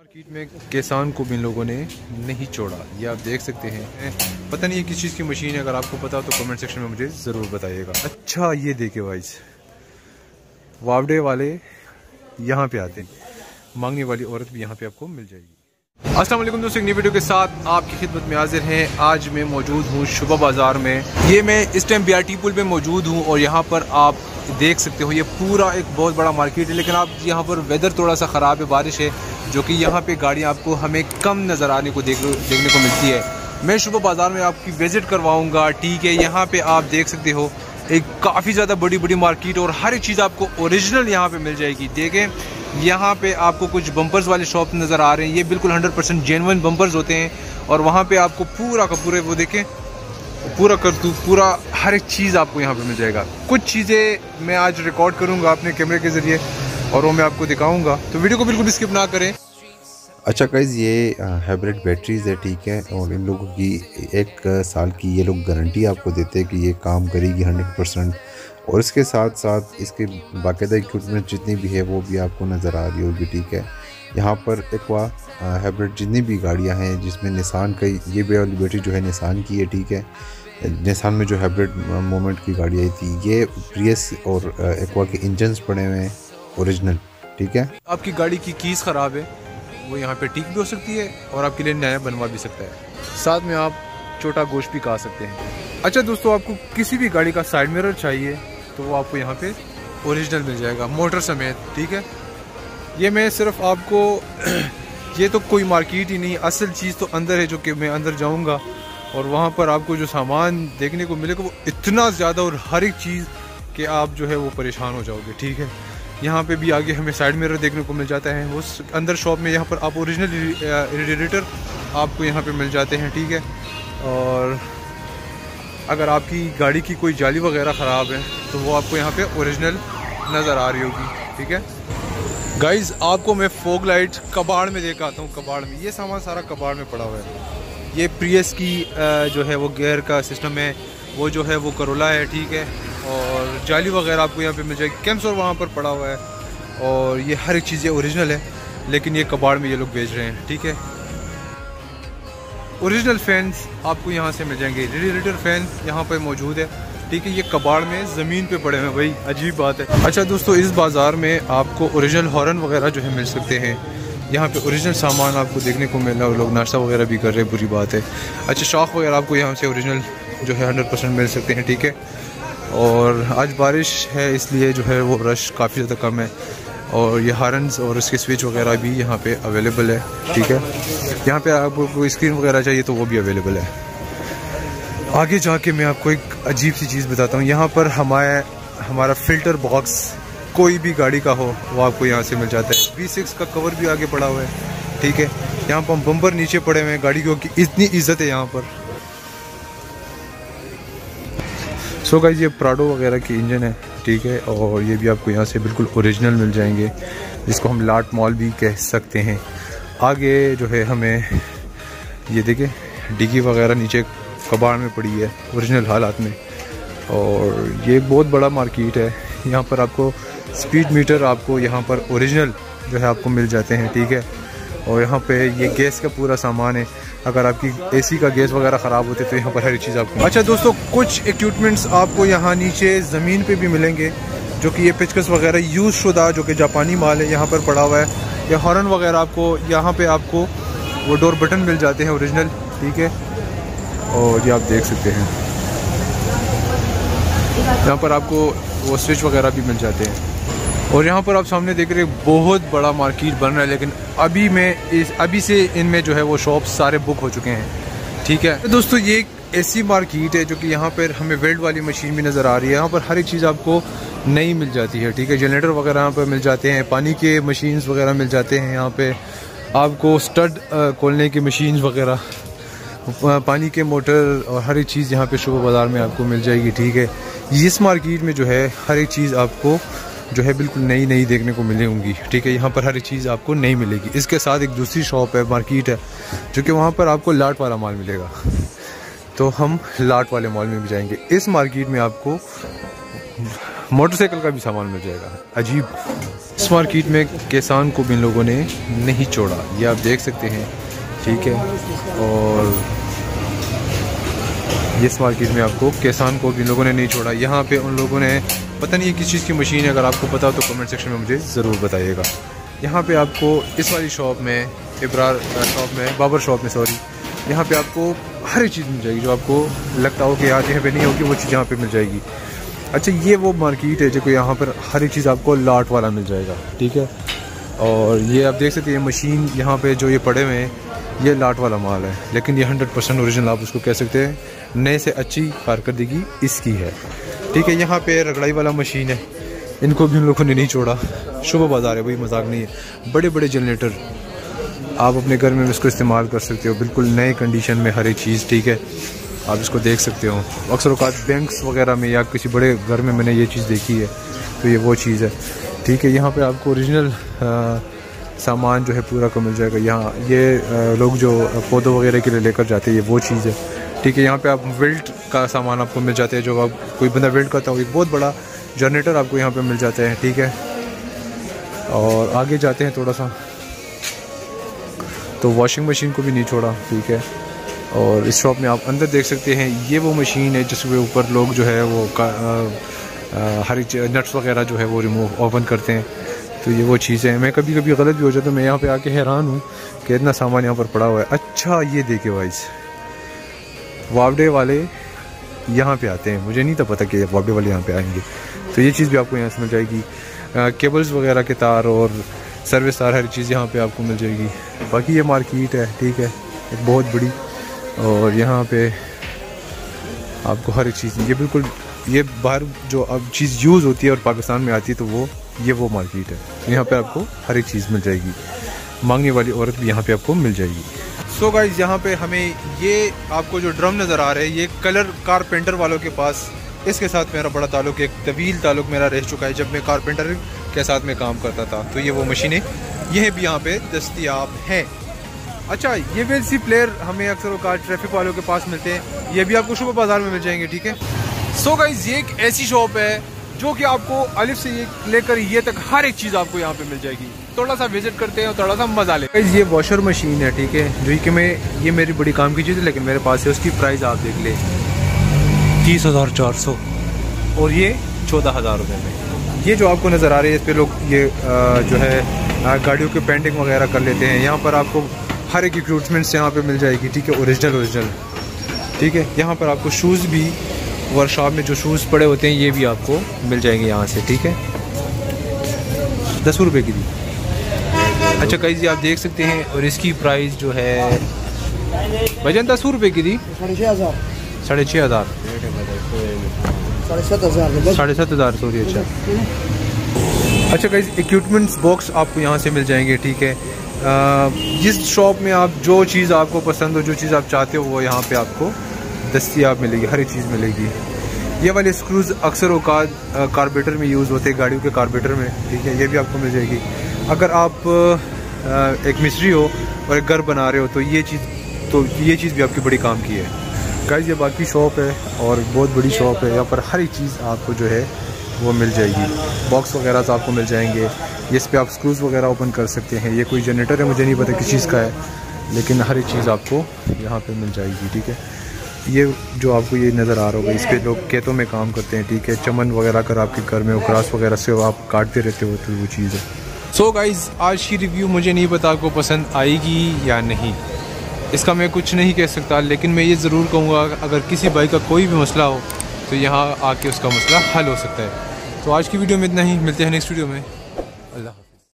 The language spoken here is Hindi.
मार्केट में किसान को भी इन लोगों ने नहीं छोड़ा, ये आप देख सकते हैं। पता नहीं है किस चीज़ की मशीन है, अगर आपको पता हो तो कमेंट सेक्शन में मुझे ज़रूर बताइएगा। अच्छा ये देखे वाइस, वावड़े वाले यहाँ पे आते हैं, मांगने वाली औरत भी यहाँ पे आपको मिल जाएगी। अस्सलाम वालेकुम दोस्तों, एक नई वीडियो के साथ आपकी खिदमत में हाजिर हैं। आज मैं मौजूद हूँ शुबा बाज़ार में। ये मैं इस टाइम BRT पुल पे मौजूद हूँ और यहाँ पर आप देख सकते हो ये पूरा एक बहुत बड़ा मार्केट है, लेकिन आप यहाँ पर वेदर थोड़ा सा ख़राब है, बारिश है, जो कि यहाँ पे गाड़ियाँ आपको हमें कम नज़र आने को देखने को मिलती है। मैं शुबा बाज़ार में आपकी विज़िट करवाऊँगा, ठीक है। यहाँ पे आप देख सकते हो एक काफ़ी ज़्यादा बड़ी मार्केट और हर एक चीज़ आपको ओरिजिनल यहाँ पे मिल जाएगी। देखें यहाँ पे आपको कुछ बम्पर्स वाले शॉप नज़र आ रहे हैं, ये बिल्कुल 100% जेन्युइन बम्पर्स होते हैं। और वहाँ पे आपको पूरा का पूरा वो देखें पूरा हर एक चीज़ आपको यहाँ पे मिल जाएगा। कुछ चीज़ें मैं आज रिकॉर्ड करूँगा अपने कैमरे के ज़रिए और वो मैं आपको दिखाऊँगा, तो वीडियो को बिल्कुल स्किप ना करें। अच्छा गाइज़, ये हाइब्रिड बैटरीज़ है, ठीक है। और इन लोगों की 1 साल की ये लोग गारंटी आपको देते हैं कि ये काम करेगी 100%। और इसके साथ साथ इसके बाकायदा इक्विपमेंट जितनी भी है वो भी आपको नज़र आ रही होगी, ठीक है। यहाँ पर एक्वा हाइब्रिड जितनी भी गाड़ियाँ हैं, जिसमें निसान का ये वाली बैटरी जो है निसान की है, ठीक है। निसान में जो हाइब्रिड मोमेंट की गाड़ियाँ थी, ये प्रियस और एक्वा के इंजन्स पड़े हुए हैं ओरिजिनल, ठीक है। आपकी गाड़ी की कीज़ ख़राब है, वो यहाँ पे ठीक भी हो सकती है और आपके लिए नया बनवा भी सकता है। साथ में आप छोटा गोश्त भी खा सकते हैं। अच्छा दोस्तों, आपको किसी भी गाड़ी का साइड मिरर चाहिए तो वो आपको यहाँ पे ओरिजिनल मिल जाएगा, मोटर समेत, ठीक है। ये मैं सिर्फ आपको ये तो कोई मार्केट ही नहीं, असल चीज़ तो अंदर है, जो कि मैं अंदर जाऊँगा और वहाँ पर आपको जो सामान देखने को मिलेगा वो इतना ज़्यादा और हर एक चीज़ कि आप जो है वो परेशान हो जाओगे, ठीक है। यहाँ पे भी आगे हमें साइड मिरर देखने को मिल जाता है उस अंदर शॉप में। यहाँ पर आप ओरिजिनल रेडिएटर आपको यहाँ पे मिल जाते हैं, ठीक है। और अगर आपकी गाड़ी की कोई जाली वगैरह ख़राब है तो वो आपको यहाँ पे ओरिजिनल नज़र आ रही होगी, ठीक है। गाइज़, आपको मैं फॉग लाइट कबाड़ में देख आता हूँ। कबाड़ में ये सामान सारा कबाड़ में पड़ा हुआ है। ये प्रियस की जो है वो गियर का सिस्टम है, वो जो है वो करोला है, ठीक है। और जाली वगैरह आपको यहाँ पे मिल जाएगी। कैम्सोर वहाँ पर पड़ा हुआ है और ये हर एक चीज़ ओरिजिनल है, लेकिन ये कबाड़ में ये लोग बेच रहे हैं, ठीक है। ओरिजिनल फैंस आपको यहाँ से मिल जाएंगे, रेडिएटर फैन यहाँ पर मौजूद है, ठीक है। ये कबाड़ में ज़मीन पे पड़े हैं, भाई अजीब बात है। अच्छा दोस्तों, इस बाज़ार में आपको ओरिजिनल हॉर्न वगैरह जो है मिल सकते हैं। यहाँ पे ओरिजिनल सामान आपको देखने को मिल रहा है, लोग नाश्ता वगैरह भी कर रहे हैं, बुरी बात है। अच्छा, शॉक वगैरह आपको यहाँ से ओरिजिनल जो है 100% मिल सकते हैं, ठीक है। और आज बारिश है इसलिए जो है वो रश काफ़ी ज़्यादा कम है। और ये हॉर्न्स और इसके स्विच वगैरह भी यहाँ पे अवेलेबल है, ठीक है। यहाँ पे आपको कोई स्क्रीन वगैरह चाहिए तो वो भी अवेलेबल है। आगे जाके मैं आपको एक अजीब सी चीज़ बताता हूँ। यहाँ पर हमारा फ़िल्टर बॉक्स कोई भी गाड़ी का हो वो आपको यहाँ से मिल जाता है। V6 का कवर भी आगे पड़ा हुआ है, ठीक है। यहाँ पर बम्पर नीचे पड़े हुए हैं, गाड़ी की इतनी इज्जत है यहाँ पर। सो गाइस, ये प्राडो वगैरह की इंजन है, ठीक है। और ये भी आपको यहाँ से बिल्कुल ओरिजिनल मिल जाएंगे, जिसको हम लाट मॉल भी कह सकते हैं। आगे जो है हमें ये देखें डिग्गी वगैरह नीचे कबाड़ में पड़ी है ओरिजिनल हालात में। और ये बहुत बड़ा मार्केट है। यहाँ पर आपको स्पीड मीटर आपको यहाँ पर ओरिजिनल जो है आपको मिल जाते हैं, ठीक है। और यहाँ पे ये गैस का पूरा सामान है, अगर आपकी AC का गैस वगैरह ख़राब होते तो यहाँ पर हर चीज़ आपको। अच्छा दोस्तों, कुछ इक्विपमेंट्स आपको यहाँ नीचे ज़मीन पे भी मिलेंगे, जो कि ये पेचकस वगैरह यूज़ शुदा जो कि जापानी माल है यहाँ पर पड़ा हुआ है। ये हॉर्न वगैरह आपको यहाँ पे आपको वो डोर बटन मिल जाते हैं ओरिजिनल, ठीक है। और ये आप देख सकते हैं यहाँ पर आपको वो स्विच वगैरह भी मिल जाते हैं। और यहाँ पर आप सामने देख रहे हैं बहुत बड़ा मार्केट बन रहा है, लेकिन अभी से इनमें जो है वो शॉप्स सारे बुक हो चुके हैं, ठीक है। तो दोस्तों, ये एक ऐसी मार्केट है जो कि यहाँ पर हमें वेल्ड वाली मशीन भी नज़र आ रही है। यहाँ पर हर एक चीज़ आपको नई मिल जाती है, ठीक है। जनरेटर वगैरह यहाँ पर मिल जाते हैं, पानी के मशीन्स वगैरह मिल जाते हैं। यहाँ पे आपको स्टड खोलने की मशीन्स वगैरह, पानी के मोटर और हर एक चीज़ यहाँ पे शुबा बाज़ार में आपको मिल जाएगी, ठीक है। इस मार्केट में जो है हर एक चीज़ आपको जो है बिल्कुल नई देखने को मिलेंगी, ठीक है। यहाँ पर हर एक चीज़ आपको नहीं मिलेगी। इसके साथ एक दूसरी शॉप है, मार्केट है, जो कि वहाँ पर आपको लाट वाला माल मिलेगा, तो हम लाट वाले मॉल में भी जाएंगे। इस मार्केट में आपको मोटरसाइकिल का भी सामान मिल जाएगा। अजीब, इस मार्केट में किसान को भी इन लोगों ने नहीं छोड़ा, ये आप देख सकते हैं, ठीक है। और इस मार्केट में आपको किसान को भी इन लोगों ने नहीं छोड़ा। यहाँ पे उन लोगों ने पता नहीं है किस चीज़ की मशीन है, अगर आपको पता हो तो कमेंट सेक्शन में मुझे ज़रूर बताइएगा। यहाँ पे आपको इस वाली शॉप में, इब्रार शॉप में, बाबर शॉप में सॉरी, यहाँ पे आपको हर एक चीज़ मिल जाएगी जो आपको लगता हो कि यहाँ पे नहीं होगी, वो चीज़ यहाँ पे मिल जाएगी। अच्छा, ये वो मार्केट है जो यहाँ पर हर एक चीज़ आपको लाट वाला मिल जाएगा, ठीक है। और ये आप देख सकते हैं मशीन यहाँ पे जो ये पड़े हुए हैं, ये लाट वाला माल है, लेकिन ये 100% ओरिजिनल आप उसको कह सकते हैं, नए से अच्छी कारकर्दगी इसकी है, ठीक है। यहाँ पे रगड़ाई वाला मशीन है, इनको भी उन लोगों ने नहीं छोड़ा। शुभ बाज़ार है, वही मजाक नहीं है। बड़े बड़े जनरेटर आप अपने घर में इसको इस्तेमाल कर सकते हो, बिल्कुल नए कंडीशन में हर एक चीज़, ठीक है। आप इसको देख सकते हो। अक्सर औक़ात बैंक्स वगैरह में या किसी बड़े घर में मैंने ये चीज़ देखी है, तो ये वो चीज़ है, ठीक है। यहाँ पे आपको ओरिजिनल सामान जो है पूरा का मिल जाएगा। यहाँ ये लोग जो पौधों वगैरह के लिए लेकर जाते हैं, ये वो चीज़ है, ठीक है। यहाँ पे आप वेल्ट का सामान आपको मिल जाते हैं, जो आप कोई बंदा वेल्ट करता हो, एक बहुत बड़ा जनरेटर आपको यहाँ पे मिल जाते हैं, ठीक है। और आगे जाते हैं थोड़ा सा, तो वॉशिंग मशीन को भी नहीं छोड़ा, ठीक है। और इस शॉप में आप अंदर देख सकते हैं, ये वो मशीन है जिसके ऊपर लोग जो है वो हर नट्स वगैरह जो है वो रिमूव ओपन करते हैं, तो ये वो चीज़ें हैं। मैं कभी कभी गलत भी हो जाता हूँ, मैं यहाँ पे आके हैरान हूँ कि इतना सामान यहाँ पर पड़ा हुआ है। अच्छा, ये देखे वाइस वावडे वाले यहाँ पे आते हैं, मुझे नहीं था पता कि वावडे वाले यहाँ पे आएंगे, तो ये चीज़ भी आपको यहाँ से मिल जाएगी। केबल्स वगैरह के तार और सर्विस तार, हर चीज़ यहाँ पे आपको मिल जाएगी। बाकी ये मार्केट है, ठीक है, एक बहुत बड़ी, और यहाँ पे आपको हर एक चीज़, ये बिल्कुल ये बाहर जो अब चीज़ यूज़ होती है और पाकिस्तान में आती है, तो वो मार्केट है। यहाँ पे आपको हर एक चीज़ मिल जाएगी, मांगने वाली औरत भी यहाँ पे आपको मिल जाएगी। सो गाइस, यहाँ पे हमें ये आपको जो ड्रम नज़र आ रहे हैं, ये कलर कारपेंटर वालों के पास, इसके साथ मेरा बड़ा ताल्लुक, एक तवील ताल्लुक मेरा रह चुका है जब मैं कारपेंटर के साथ में काम करता था। तो ये वो मशीनें यह भी यहाँ पे दस्तयाब हैं। अच्छा, ये वेलसी प्लेयर हमें अक्सर औक़ात ट्रैफिक वालों के पास मिलते हैं, ये भी आपको शुभ बाज़ार में मिल जाएंगे, ठीक है। सो गाइस, ये एक ऐसी शॉप है जो कि आपको अलिफ से ये लेकर ये तक हर एक चीज़ आपको यहाँ पे मिल जाएगी। थोड़ा सा विजिट करते हैं और थोड़ा सा मजा लेते हैं। ये वॉशर मशीन है, ठीक है, जो कि ये मेरी बड़ी काम की चीज़ है, लेकिन मेरे पास है। उसकी प्राइस आप देख ले, 30,400 और ये 14,000 रुपये में। ये जो आपको नज़र आ रही है, इस पर लोग ये जो है गाड़ियों के पेंटिंग वगैरह कर लेते हैं। यहाँ पर आपको हर एक इक्विपमेंट्स यहाँ पे मिल जाएगी, ठीक है, ओरिजिनल, ठीक है। यहाँ पर आपको शूज़ भी, वर्कशॉप में जो शूज़ पड़े होते हैं, ये भी आपको मिल जाएंगे यहाँ से, ठीक है। 10 रुपये की दी। अच्छा गाइस, ये आप देख सकते हैं, और इसकी प्राइस जो है भजन 10 रुपये की दी, 6,500 6,500 7,500 सॉरी। अच्छा गाइस, इक्विपमेंट्स बॉक्स आपको यहाँ से मिल जाएंगे, ठीक है। जिस शॉप में आप जो चीज़ आपको पसंद हो, जो चीज़ आप चाहते हो, वो यहाँ पे आपको दस्तयाब मिलेगी, हर एक चीज़ मिलेगी। ये वाले स्क्रूज अक्सर औक़ात कार्बेटर में यूज़ होते हैं, गाड़ियों के कार्बेटर में, ठीक है, ये भी आपको मिल जाएगी। अगर आप एक मिस्त्री हो और एक घर बना रहे हो, तो ये चीज़ भी आपकी बड़ी काम की है। गाइस, ये बाकी शॉप है और बहुत बड़ी शॉप है, यहाँ पर हर एक चीज़ आपको जो है वो मिल जाएगी। बॉक्स वगैरह तो आपको मिल जाएंगे, इस पर आप स्क्रूज वगैरह ओपन कर सकते हैं। ये कोई जनरेटर है, मुझे नहीं पता किस चीज़ का है, लेकिन हर एक चीज़ आपको यहाँ पे मिल जाएगी, ठीक है। ये जो आपको ये नज़र आ रहा होगा, इस पर लोग खेतों में काम करते हैं, ठीक है। चमन वगैरह कर आपके घर में ग्रास वगैरह से आप काटते रहते हो, तो वो चीज़ है। सो गाइज़, आज की रिव्यू मुझे नहीं पता आपको पसंद आएगी या नहीं, इसका मैं कुछ नहीं कह सकता, लेकिन मैं ये ज़रूर कहूँगा, अगर किसी भाई का कोई भी मसला हो तो यहाँ आके उसका मसला हल हो सकता है। तो आज की वीडियो में इतना ही, मिलते हैं नेक्स्ट वीडियो में। अल्लाह।